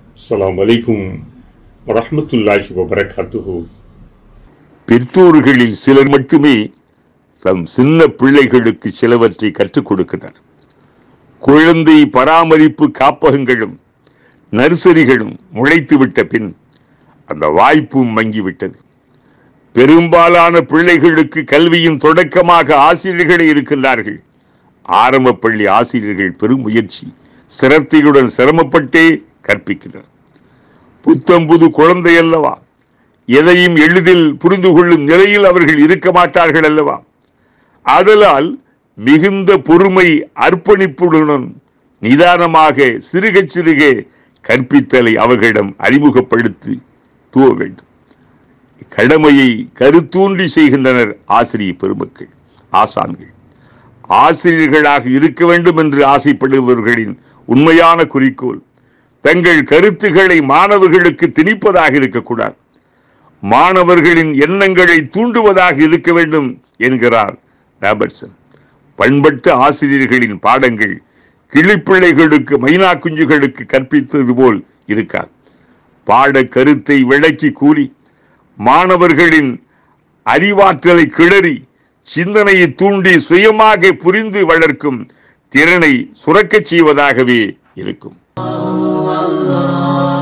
அஸ்ஸலாமு அலைக்கும் வரஹ்மத்துல்லாஹி வபரகாத்துஹு. பெற்றோர்களில் சிலர் மட்டுமே தம் சின்ன பிள்ளைகளுக்கு சிலவற்றை கற்றுக் கொடுக்கிறார். குழந்தை பராமரிப்பு காப்பகங்களும் நர்சரிகளும் முளைத்துவிட்ட பின் அந்த வாய்ப்பும் மங்கிவிட்டது. பெரும்பாலான பிள்ளைகளுக்கு கல்வியின் தொடக்கமாக ஆசிரியர்களே இருக்கின்றார்கள். ஆரம்ப பள்ளி ஆசிரியர்கள் பெரும் முயற்சி சிரத்தையுடன் சிரமப்பட்டே கற்பிக்கிறார். புத்தம்புது குழந்தை அல்லவா, எதையும் எளிதில் புரிந்து கொள்ளும் நிலையில் அவர்கள் இருக்க மாட்டார்கள் அல்லவா. ஆதலால் மிகுந்த பொறுமை அர்ப்பணிப்புடன் நிதானமாக சிறுக சிறுக கற்பித்தலை அவர்களிடம் அறிமுகப்படுத்தி துவ வேண்டும். கடமையை கருத்தூன்றி செய்கின்றனர் ஆசிரிய பெருமக்கள், ஆசான்கள். ஆசிரியர்களாக இருக்க வேண்டும் என்று ஆசைப்படுபவர்களின் உண்மையான குறிக்கோள் தங்கள் கருத்துக்களை மாணவர்களுக்கு திணிப்பதாக இருக்கக்கூடாது, மாணவர்களின் எண்ணங்களை தூண்டுவதாக இருக்க வேண்டும் என்கிறார் ராபர்ட்சன். பண்பட்ட ஆசிரியர்களின் பாடங்கள் கிளிப்பிள்ளைகளுக்கு மைனா குஞ்சுகளுக்கு கற்பித்தது போல் இருக்காது. பாட கருத்தை விளக்கி கூறி மாணவர்களின் அறிவாற்றலை கிளறி சிந்தனையை தூண்டி சுயமாக புரிந்து வளர்க்கும் திறனை சுரக்கச் செய்வதாகவே இருக்கும்.